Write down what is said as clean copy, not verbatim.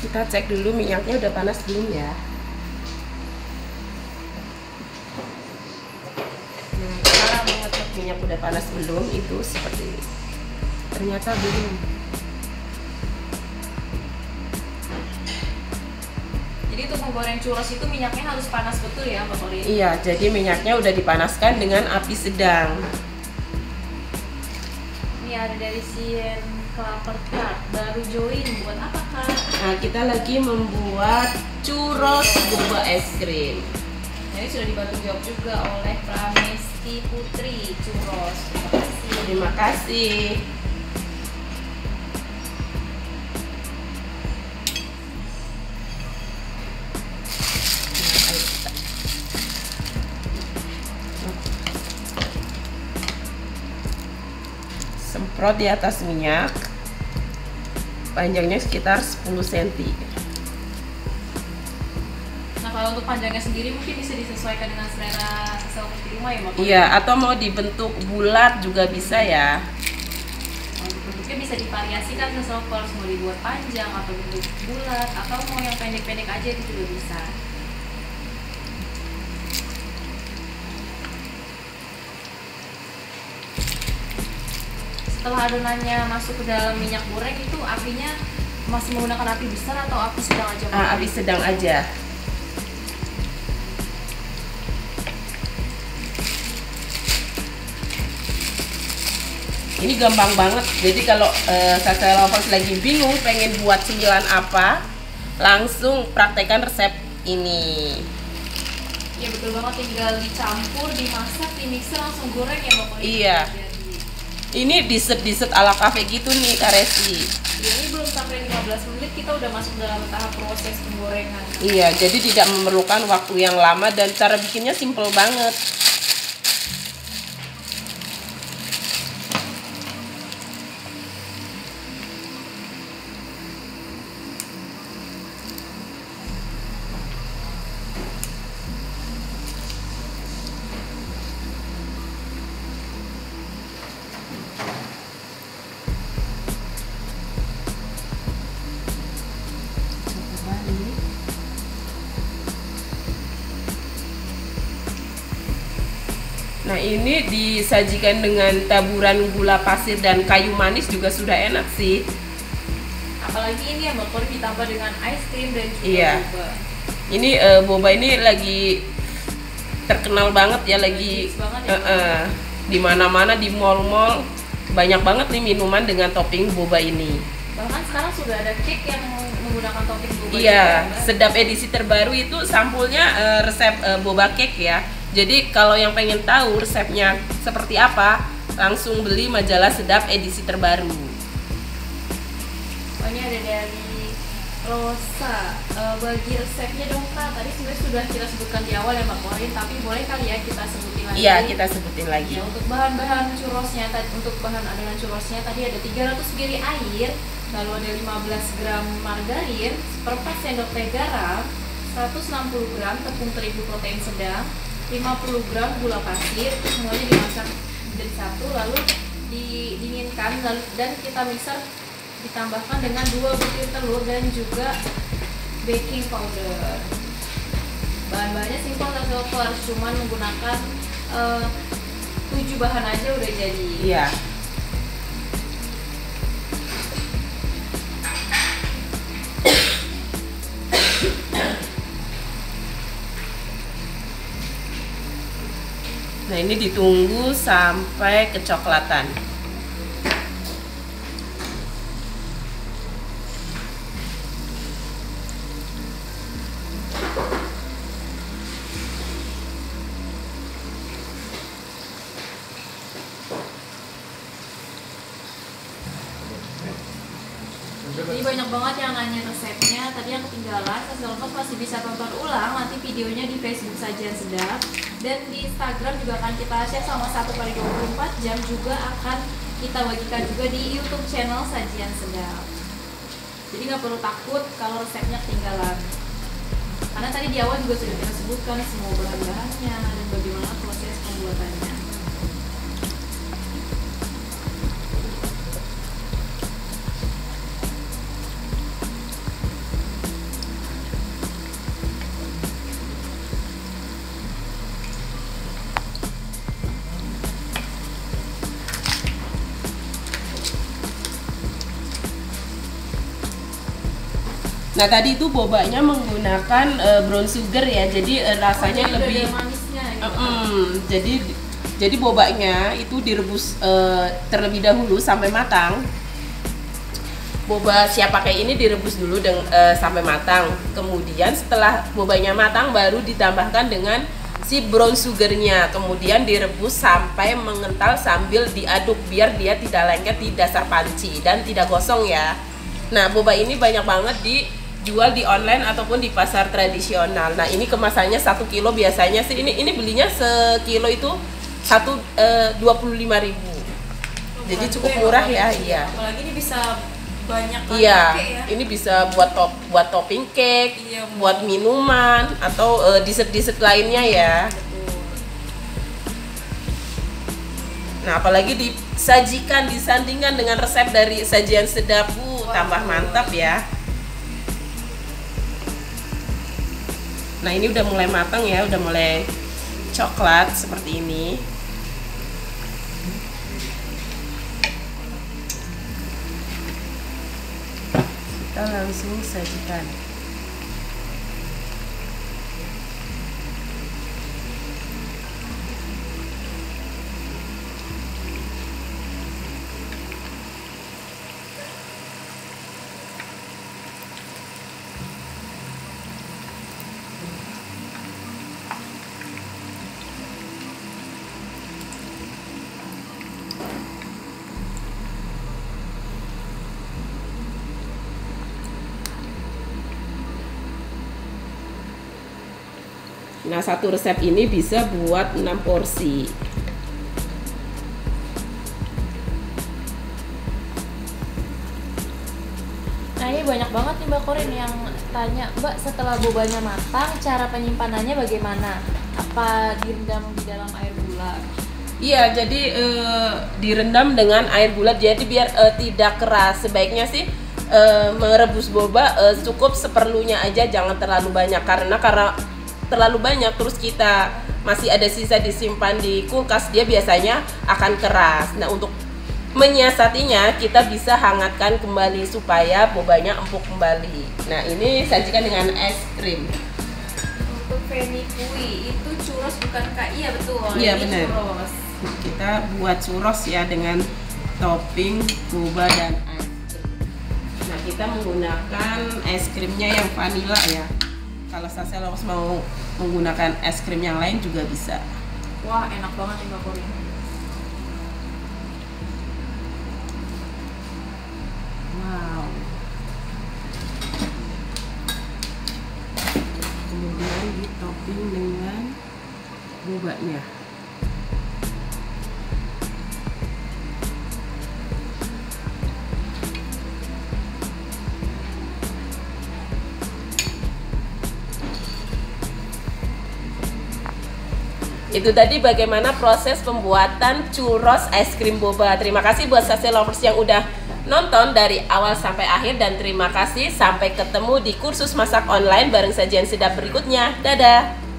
kita cek dulu minyaknya udah panas belum ya. Nah, cara mengecek minyak udah panas belum itu seperti ini. Ternyata belum. Jadi untuk menggoreng churros itu minyaknya harus panas betul ya Mbak Korin? Iya, jadi minyaknya udah dipanaskan dengan api sedang. Ini ada dari Sien Klaper Tart, baru join, buat apa Kak? Nah, kita lagi membuat churros boba es krim. Nah, ini sudah dibantu jawab juga oleh Pramesti Putri Churros. Terima kasih. Terima kasih. Semprot di atas minyak, panjangnya sekitar 10 cm. Nah, kalau untuk panjangnya sendiri mungkin bisa disesuaikan dengan selera seseorang di rumah ya Mbak Korin? Iya, atau mau dibentuk bulat juga bisa ya. Untuk bentuknya bisa divariasikan seseorang, mau dibuat panjang atau bentuk bulat, atau mau yang pendek-pendek aja itu juga bisa. Setelah adonannya masuk ke dalam minyak goreng itu apinya masih menggunakan api besar atau api sedang aja? Api sedang aja. Ini gampang banget. Jadi kalau Sasa Lovers lagi bingung pengen buat cemilan apa, langsung praktekkan resep ini. Iya betul banget, tinggal dicampur, dimasak, dimixer, langsung goreng ya Mbak Korin? Iya. Ini dessert ala cafe gitu nih Kak Resi. Ya, ini belum sampai 15 menit kita udah masuk dalam tahap proses penggorengan. Iya, jadi tidak memerlukan waktu yang lama dan cara bikinnya simple banget. Nah, ini disajikan dengan taburan gula pasir dan kayu manis juga sudah enak sih. Apalagi ini ya Mbak Korin ditambah dengan ice cream dan juga Iya. boba. Ini boba ini lagi terkenal banget ya, lagi Banget ya, di mana-mana di mall-mall banyak banget nih minuman dengan topping boba ini. Bahkan sekarang sudah ada cake yang menggunakan topping boba. Iya, juga, sedap edisi terbaru itu sampulnya resep boba cake ya. Jadi kalau yang pengen tahu resepnya seperti apa, langsung beli majalah Sedap edisi terbaru. Oh, ini ada dari Rosa. Bagi resepnya dong Kak. Tadi sebenarnya sudah kita sebutkan di awal ya Mbak Korin, tapi boleh kali ya kita sebutin lagi. Iya, kita sebutin lagi. Ya, untuk bahan-bahan churrosnya, untuk bahan adonan churrosnya tadi ada 300 ml air, lalu ada 15 gram margarin, seperempat sendok teh garam, 160 gram tepung terigu protein sedang, 50 gram gula pasir, semuanya dimasak menjadi satu, lalu didinginkan, lalu dan kita mixer, ditambahkan dengan 2 butir telur dan juga baking powder. Bahan-bahannya simpel dan simple, cuman menggunakan 7 bahan aja udah jadi. Iya. Nah, ini ditunggu sampai kecoklatan. Jadi banyak banget yang nanya resepnya, tadi yang ketinggalan, Sasilopos masih bisa tonton ulang nanti videonya di Facebook Sajian Sedap, dan di Instagram juga akan kita share selama 1x24 jam, juga akan kita bagikan juga di YouTube channel Sajian Sedap. Jadi nggak perlu takut kalau resepnya ketinggalan, karena tadi di awal juga sudah kita sebutkan semua bahan-bahannya dan bagaimana proses pembuatannya. Nah tadi itu bobanya menggunakan brown sugar ya, jadi rasanya Jadi lebih ada manisnya gitu. jadi bobanya itu direbus terlebih dahulu sampai matang. Boba siap pakai ini direbus dulu sampai matang. Kemudian setelah bobanya matang baru ditambahkan dengan si brown sugarnya. Kemudian direbus sampai mengental sambil diaduk biar dia tidak lengket di dasar panci dan tidak gosong ya. Nah boba ini banyak banget dijual di online ataupun di pasar tradisional. Nah ini kemasannya 1 kilo biasanya sih ini belinya sekilo itu 25.000. Jadi cukup murah ya. Iya. Apalagi ini bisa banyak banget Iya, ya. ini bisa buat topping cake, Iya, buat minuman atau dessert lainnya ya. Betul. Nah, apalagi disandingkan dengan resep dari Sajian Sedap, tambah mantap ya. Nah, ini udah mulai matang ya, udah mulai coklat seperti ini. Kita langsung sajikan. Nah, satu resep ini bisa buat 6 porsi. Nah ini banyak banget nih Mbak Korin yang tanya, Mbak setelah bobanya matang cara penyimpanannya bagaimana? Apa direndam di dalam air gula? Iya, jadi direndam dengan air bulat jadi biar tidak keras. Sebaiknya sih merebus boba cukup seperlunya aja, jangan terlalu banyak karena terlalu banyak terus kita masih ada sisa disimpan di kulkas, dia biasanya akan keras. Nah, untuk menyiasatinya kita bisa hangatkan kembali supaya bobanya empuk kembali. Nah, ini sajikan dengan es krim. Untuk Fenikui itu churros bukan KI ya, betul? Iya, Ini benar. churros. Kita buat churros ya dengan topping boba dan es krim. Nah, kita menggunakan es krimnya yang vanilla ya. Kalau Saselops mau menggunakan es krim yang lain juga bisa. Wah enak banget nih Mbak Korin. Wow. Kemudian ditopping dengan bobanya. Itu tadi bagaimana proses pembuatan churros es krim boba. Terima kasih buat Sase Lovers yang udah nonton dari awal sampai akhir, dan terima kasih sampai ketemu di kursus masak online bareng Sajian Sedap berikutnya. Dadah.